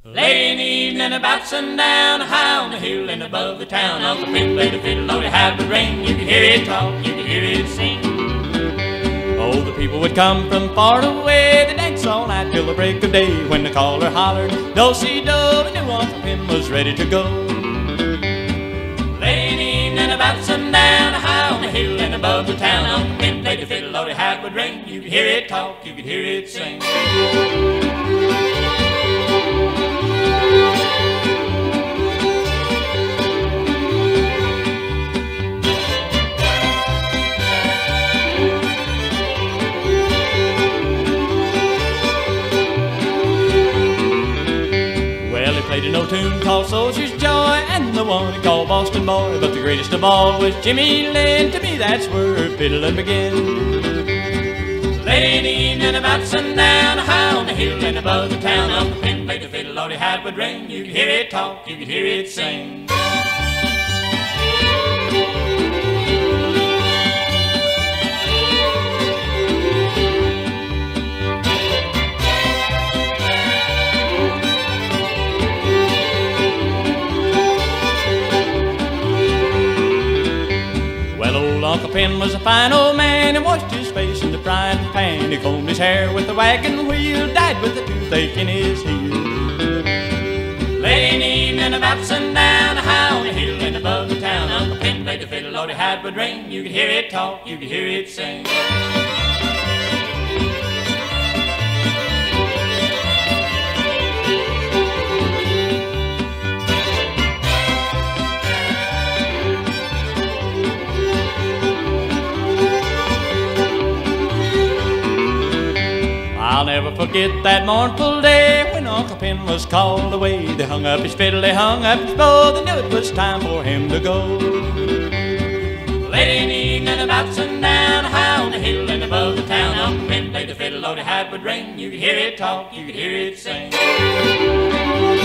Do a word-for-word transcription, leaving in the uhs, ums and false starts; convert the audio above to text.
Late in the evening about sundown, high on the hill and above the town, Uncle Ben played a fiddle, Lord, it had would ring. You could hear it talk, you could hear it sing. Oh, the people would come from far away, they dance all night till the break of day. When the caller hollered, do-si-do, they knew Uncle Ben was ready to go. Late in the evening about sundown, high on the hill and above the town, Uncle Ben played the fiddle, Lord, it had would ring. You could hear it talk, you could hear it sing. Played an old tune called Soldier's Joy, and the one he called Boston Boy. But the greatest of all was Jimmy Lynn. To me that's where fiddling began. Late in the evening about sundown, high on the hill and above the town, Uncle Ben played the fiddle, all he had would ring. You could hear it talk, you could hear it sing. Uncle Ben was a fine old man, and washed his face in the frying pan. He combed his hair with a wagon wheel, died with a toothache in his heel. Late in the evening about sundown, high on the hill and above the town, Uncle Ben played the fiddle, all he had would ring. You could hear it talk, you could hear it sing. I'll never forget that mournful day when Uncle Ben was called away. They hung up his fiddle, they hung up his bow, they knew it was time for him to go. Late in the evening about sundown, high on the hill and above the town, Uncle Ben played the fiddle, all he had would ring. You could hear it talk, you could hear it sing.